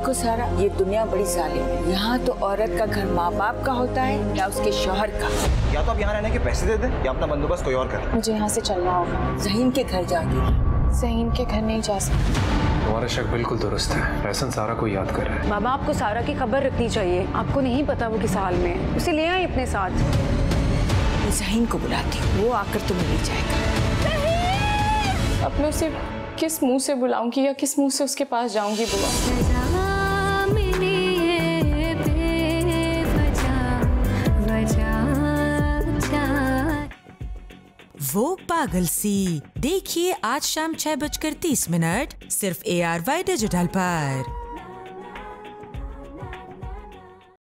देखो सारा, ये दुनिया बड़ी जालिम है। यहाँ तो औरत का घर माँ बाप का होता है या उसके शौहर का। या तो आप यहाँ रहने के पैसे दे दें या अपना बंदोबस्त कोई और करें। मुझे यहाँ से चलना होगा। ज़हीन के घर जाऊंगी। ज़हीन के घर नहीं जा सकती। तुम्हारा शक बिल्कुल दुरुस्त है। फैसल सारा को याद कर रहा है। बाबा, आपको सारा की खबर रखनी चाहिए। आपको नहीं पता वो किस हाल में है। उसे ले आए अपने साथ। मैं ज़हीन को बुलाती हूँ, वो आकर तुम्हें ले जाएगा। अब मैं उसे किस मुंह से बुलाऊंगी या किस मुंह से उसके पास जाऊंगी बुआ? वो पागल सी देखिए आज शाम 6:30 सिर्फ ARY डिजिटल पर।